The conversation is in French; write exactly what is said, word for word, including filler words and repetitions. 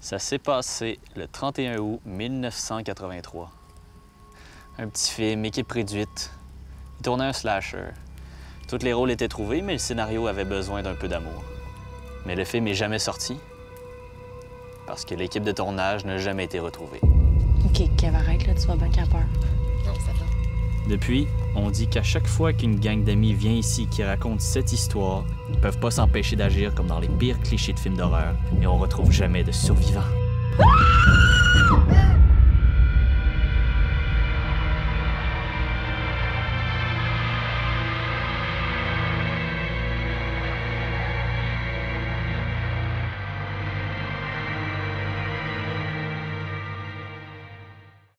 Ça s'est passé le trente et un août mille neuf cent quatre-vingt-trois. Un petit film, équipe réduite. Il tournait un slasher. Tous les rôles étaient trouvés, mais le scénario avait besoin d'un peu d'amour. Mais le film n'est jamais sorti parce que l'équipe de tournage n'a jamais été retrouvée. OK, Kev, arrête, là, tu vas bien qu'à peur. Non, ça va. Depuis, on dit qu'à chaque fois qu'une gang d'amis vient ici qui raconte cette histoire, ils peuvent pas s'empêcher d'agir comme dans les pires clichés de films d'horreur et on retrouve jamais de survivants. Ah!